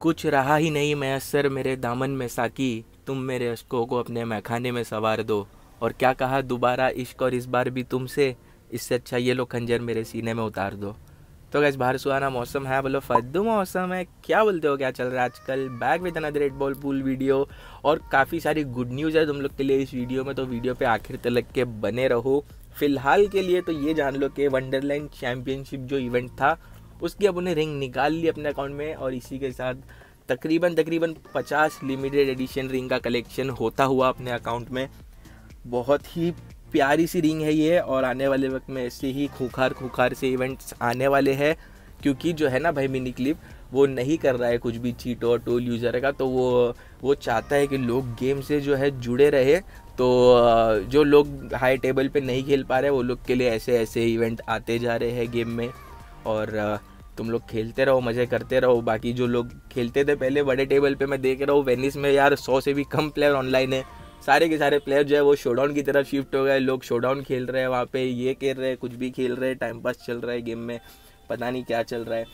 कुछ रहा ही नहीं मैसर मेरे दामन में साकी, तुम मेरे अश्कों को अपने मैखाने में सवार दो। और क्या कहा दोबारा इश्क और इस बार भी तुमसे, इससे अच्छा ये लो खंजर मेरे सीने में उतार दो। तो गैस बाहर सुहाना मौसम है, बोलो फद्दू मौसम है, क्या बोलते हो, क्या चल रहा है आजकल। Back with another 8 ball pool video और काफ़ी सारी गुड न्यूज़ है तुम लोग के लिए इस वीडियो में, तो वीडियो पे आखिर तक के बने रहो। फिलहाल के लिए तो ये जान लो कि वंडरलैंड चैम्पियनशिप जो इवेंट था उसकी अब उन्हें रिंग निकाल ली अपने अकाउंट में, और इसी के साथ तकरीबन 50 लिमिटेड एडिशन रिंग का कलेक्शन होता हुआ अपने अकाउंट में। बहुत ही प्यारी सी रिंग है ये, और आने वाले वक्त में ऐसे ही खूंखार से इवेंट्स आने वाले हैं, क्योंकि जो है ना भाई मिनी क्लिप वो नहीं कर रहा है कुछ भी चीट और टूल यूज़र का, तो वो चाहता है कि लोग गेम से जो है जुड़े रहे। तो जो लोग हाई टेबल पे नहीं खेल पा रहे वो लोग के लिए ऐसे इवेंट आते जा रहे हैं गेम में, और तुम लोग खेलते रहो, मज़े करते रहो। बाकी जो लोग खेलते थे पहले बड़े टेबल पे, मैं देख रहा हूँ वेनिस में यार 100 से भी कम प्लेयर ऑनलाइन है। सारे के सारे प्लेयर जो है वो शोडाउन की तरफ शिफ्ट हो गए, लोग शोडाउन खेल रहे हैं वहाँ पे, ये खेल रहे हैं, कुछ भी खेल रहे हैं, टाइम पास चल रहा है गेम में, पता नहीं क्या चल रहा है।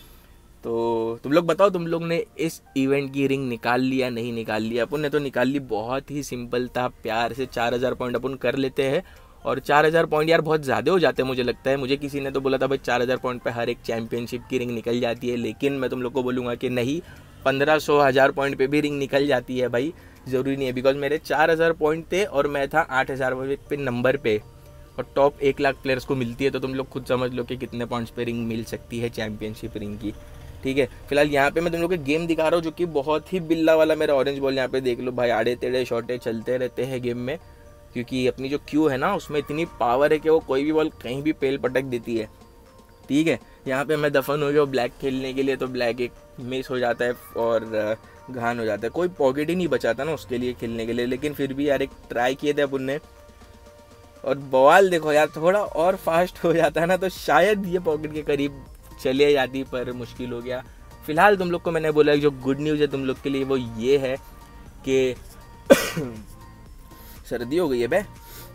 तो तुम लोग बताओ, तुम लोग ने इस इवेंट की रिंग निकाल लिया नहीं निकाल लिया। अपन ने तो निकाल ली, बहुत ही सिंपल था, प्यार से 4000 पॉइंट अपन कर लेते हैं। और 4000 पॉइंट यार बहुत ज़्यादा हो जाते हैं मुझे लगता है। मुझे किसी ने तो बोला था भाई 4000 पॉइंट पे हर एक चैंपियनशिप की रिंग निकल जाती है, लेकिन मैं तुम लोग को बोलूँगा कि नहीं, 1500 1000 पॉइंट पे भी रिंग निकल जाती है भाई, ज़रूरी नहीं है। बिकॉज मेरे 4000 पॉइंट थे और मैं था 8000 पे नंबर पे, और टॉप 1 लाख प्लेयर्स को मिलती है, तो तुम लोग खुद समझ लो कि कितने पॉइंट्स पे रिंग मिल सकती है चैंपियनशिप रिंग की। ठीक है, फिलहाल यहाँ पे मैं तुम लोग को गेम दिखा रहा हूँ जो कि बहुत ही बिल्ला वाला मेरा ऑरेंज बॉल, यहाँ पे देख लो भाई, आड़े टेढ़े शॉटे चलते रहते हैं गेम में, क्योंकि अपनी जो क्यू है ना उसमें इतनी पावर है कि वो कोई भी बॉल कहीं भी पेल पटक देती है। ठीक है, यहाँ पे मैं दफन हो गया ब्लैक खेलने के लिए, तो ब्लैक एक मिस हो जाता है और घान हो जाता है, कोई पॉकेट ही नहीं बचाता ना उसके लिए खेलने के लिए। लेकिन फिर भी यार एक ट्राई किए थे अपन ने, और बवाल देखो यार, थोड़ा और फास्ट हो जाता है ना तो शायद ये पॉकेट के करीब चले जाती, पर मुश्किल हो गया। फिलहाल तुम लोग को मैंने बोला जो गुड न्यूज़ है तुम लोग के लिए वो ये है कि सर्दी हो गई है बे।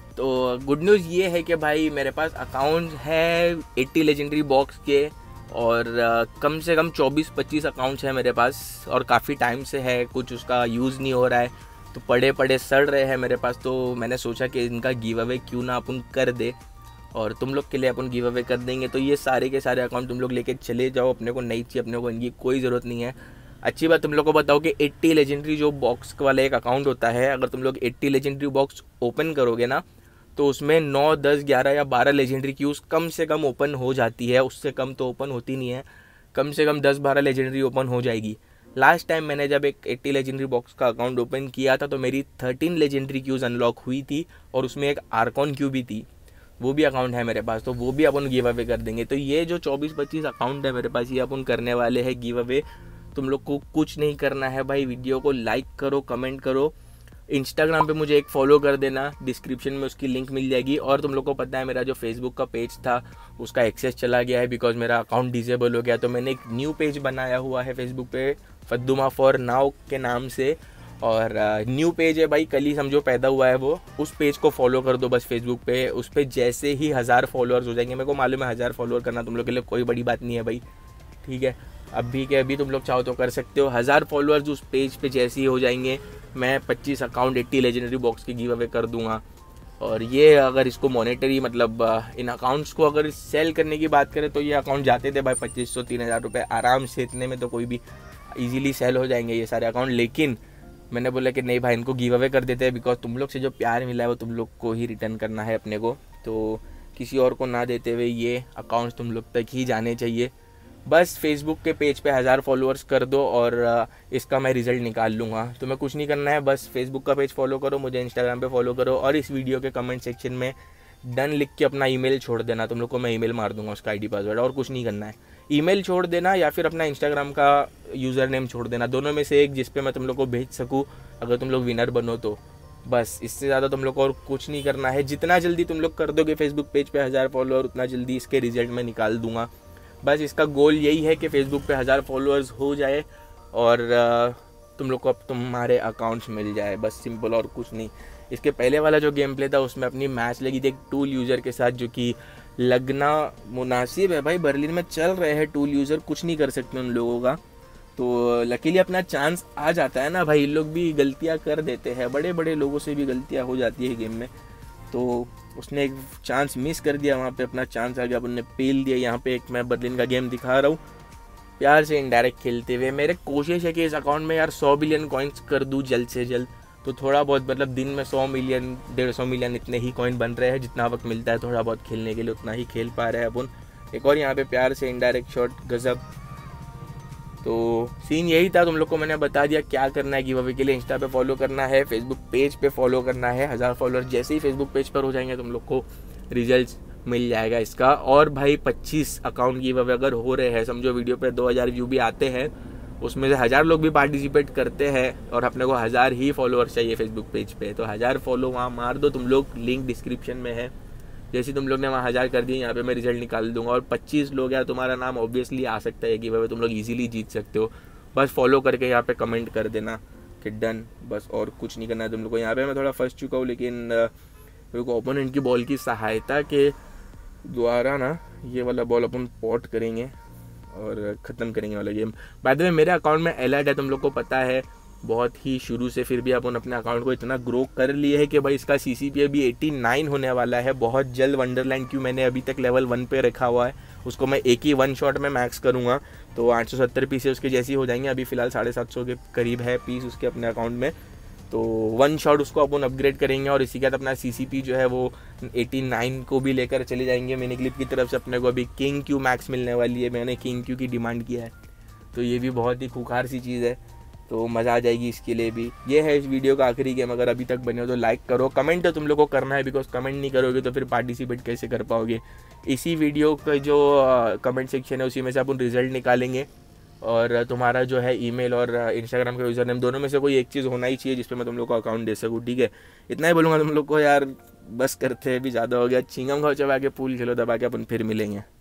तो गुड न्यूज़ ये है कि भाई मेरे पास अकाउंट है 80 लेजेंडरी बॉक्स के, और कम से कम 24-25 अकाउंट्स हैं मेरे पास, और काफ़ी टाइम से है, कुछ उसका यूज़ नहीं हो रहा है, तो पड़े सड़ रहे हैं मेरे पास। तो मैंने सोचा कि इनका गिव अवे क्यों ना अपन कर दे, और तुम लोग के लिए अपन गिव अवे कर देंगे। तो ये सारे के सारे अकाउंट तुम लोग लेके चले जाओ, अपने को नहीं चाहिए, अपने को इनकी कोई ज़रूरत नहीं है। अच्छी बात तुम लोग को बताओ कि 80 लेजेंडरी जो बॉक्स वाला एक अकाउंट होता है, अगर तुम लोग 80 लेजेंडरी बॉक्स ओपन करोगे ना तो उसमें 9, 10, 11 या 12 लेजेंडरी क्यूज़ कम से कम ओपन हो जाती है, उससे कम तो ओपन होती नहीं है, कम से कम 10-12 लेजेंडरी ओपन हो जाएगी। लास्ट टाइम मैंने जब एक 80 लेजेंडरी बॉक्स का अकाउंट ओपन किया था तो मेरी 13 लेजेंडरी क्यूज़ अनलॉक हुई थी, और उसमें एक आर्कॉन क्यू भी थी, वो भी अकाउंट है मेरे पास, तो वो भी अपन गिव अवे कर देंगे। तो ये जो 24-25 अकाउंट है मेरे पास, ये अपन करने वाले हैं गिव अवे। तुम लोग को कुछ नहीं करना है भाई, वीडियो को लाइक करो, कमेंट करो, इंस्टाग्राम पे मुझे एक फॉलो कर देना, डिस्क्रिप्शन में उसकी लिंक मिल जाएगी। और तुम लोग को पता है मेरा जो फेसबुक का पेज था उसका एक्सेस चला गया है, बिकॉज मेरा अकाउंट डिसेबल हो गया, तो मैंने एक न्यू पेज बनाया हुआ है फेसबुक पे, फद्दुमा फॉर नाउ के नाम से, और न्यू पेज है भाई, कल ही समझो पैदा हुआ है वो। उस पेज को फॉलो कर दो बस फेसबुक पे, उस पर जैसे ही 1000 फॉलोअर्स हो जाएंगे, मेरे को मालूम है 1000 फॉलोअर करना तुम लोग के लिए कोई बड़ी बात नहीं है भाई, ठीक है, अभी के अभी तुम लोग चाहो तो कर सकते हो। 1000 फॉलोअर्स उस पेज पे जैसे ही हो जाएंगे, मैं 25 अकाउंट 80 लेजेंडरी बॉक्स के गिव अवे कर दूंगा। और ये अगर इसको मॉनेटरी मतलब इन अकाउंट्स को अगर सेल करने की बात करें तो ये अकाउंट जाते थे भाई 2500-3000 रुपये आराम से, इतने में तो कोई भी ईजिली सेल हो जाएंगे ये सारे अकाउंट। लेकिन मैंने बोला कि नहीं भाई, इनको गिव अवे कर देते हैं, बिकॉज तुम लोग से जो प्यार मिला है वो तुम लोग को ही रिटर्न करना है अपने को, तो किसी और को ना देते हुए ये अकाउंट्स तुम लोग तक ही जाने चाहिए। बस फेसबुक के पेज पे 1000 फॉलोअर्स कर दो और इसका मैं रिज़ल्ट निकाल लूँगा। तुम्हें कुछ नहीं करना है, बस फेसबुक का पेज फॉलो करो, मुझे इंस्टाग्राम पे फॉलो करो, और इस वीडियो के कमेंट सेक्शन में डन लिख के अपना ईमेल छोड़ देना, तुम लोग को मैं ईमेल मार दूंगा उसका आईडी पासवर्ड, और कुछ नहीं करना है। ईमेल छोड़ देना या फिर अपना इंस्टाग्राम का यूज़र नेम छोड़ देना, दोनों में से एक, जिस पे मैं तुम लोग को भेज सकूँ अगर तुम लोग विनर बनो तो। बस इससे ज़्यादा तुम लोग को और कुछ नहीं करना है। जितना जल्दी तुम लोग कर दोगे फेसबुक पेज पे 1000 फॉलोअर, उतना जल्दी इसके रिजल्ट में निकाल दूंगा। बस इसका गोल यही है कि फेसबुक पे 1000 फॉलोअर्स हो जाए और तुम लोग को अब तुम्हारे अकाउंट्स मिल जाए, बस सिंपल, और कुछ नहीं। इसके पहले वाला जो गेम प्ले था उसमें अपनी मैच लगी थी एक टूल यूज़र के साथ, जो कि लगना मुनासिब है भाई, बर्लिन में चल रहे हैं टूल यूज़र, कुछ नहीं कर सकते उन लोगों का। तो लकीली अपना चांस आ जाता है ना भाई, इन लोग भी गलतियां कर देते हैं, बड़े बड़े लोगों से भी गलतियां हो जाती है गेम में। तो उसने एक चांस मिस कर दिया, वहाँ पे अपना चांस आ गया, अपन ने पेल दिया। यहाँ पे एक मैं बर्लिन का गेम दिखा रहा हूँ प्यार से इनडायरेक्ट खेलते हुए। मेरे कोशिश है कि इस अकाउंट में यार 100 बिलियन कॉइन्स कर दूँ जल्द से जल्द, तो थोड़ा बहुत मतलब दिन में 100 मिलियन 150 मिलियन इतने ही कॉइन बन रहे हैं, जितना वक्त मिलता है थोड़ा बहुत खेलने के लिए उतना ही खेल पा रहे हैं अपन। एक और यहाँ पे प्यार से इनडायरेक्ट शॉट, गजब। तो सीन यही था, तुम लोग को मैंने बता दिया क्या करना है। गिव अवे के लिए इंस्टा पे फॉलो करना है, फेसबुक पेज पे फॉलो करना है। 1000 फॉलोअर जैसे ही फेसबुक पेज पर हो जाएंगे तुम लोग को रिजल्ट मिल जाएगा इसका। और भाई 25 अकाउंट गिव अवे अगर हो रहे हैं, समझो वीडियो पे 2000 व्यू भी आते हैं, उसमें से 1000 लोग भी पार्टिसिपेट करते हैं और अपने को 1000 ही फॉलोअर्स चाहिए फेसबुक पेज पे, तो 1000 फॉलो वहाँ मार दो तुम लोग, लिंक डिस्क्रिप्शन में है। जैसे तुम लोग ने वहाँ 1000 कर दिए, यहाँ पे मैं रिजल्ट निकाल दूंगा और 25 लोग यार तुम्हारा नाम ऑब्वियसली आ सकता है कि भाई तुम लोग इजीली जीत सकते हो। बस फॉलो करके यहाँ पे कमेंट कर देना कि डन, बस और कुछ नहीं करना है तुम लोग को। यहाँ पे मैं थोड़ा फंस चुका हूँ, लेकिन मेरे को ओपोनेंट की बॉल की सहायता के द्वारा ना ये वाला बॉल अपन पॉट करेंगे और ख़त्म करेंगे वाला गेम। बाय द वे मेरे अकाउंट में अलर्ट है, तुम लोग को पता है बहुत ही शुरू से, फिर भी अपन अपने अकाउंट को इतना ग्रो कर लिए है कि भाई इसका CCP अभी 89 होने वाला है बहुत जल्द। वंडरलैंड क्यों मैंने अभी तक लेवल 1 पे रखा हुआ है, उसको मैं एक ही 1 शॉट में मैक्स करूँगा तो 870 पीसेस उसके जैसी हो जाएंगे। अभी फ़िलहाल 750 के करीब है पीस उसके अपने अकाउंट में, तो 1 शॉट उसको अपन अपग्रेड करेंगे और इसी के साथ अपना CCP जो है वो 89 को भी लेकर चले जाएंगे। मिनी क्लिप की तरफ से अपने को अभी किंग क्यू मैक्स मिलने वाली है, मैंने किंग क्यू की डिमांड किया है, तो ये भी बहुत ही खूंखार सी चीज़ है, तो मज़ा आ जाएगी इसके लिए भी। ये है इस वीडियो का आखिरी गेम। अगर अभी तक बने हो तो लाइक करो, कमेंट तो तुम लोग को करना है, बिकॉज कमेंट नहीं करोगे तो फिर पार्टिसिपेट कैसे कर पाओगे। इसी वीडियो का जो कमेंट सेक्शन है उसी में से अपन रिजल्ट निकालेंगे और तुम्हारा जो है ईमेल और इंस्टाग्राम का यूज़र नेम दोनों में से कोई एक चीज़ होना ही चाहिए जिस पे मैं तुम लोग को अकाउंट दे सकूँ, ठीक है। इतना ही बोलूँगा तुम लोग को यार, बस करते हैं, भी ज़्यादा हो गया। चिंगम खाओ, चबा के पूल खेलो दबा के, अपन फिर मिलेंगे।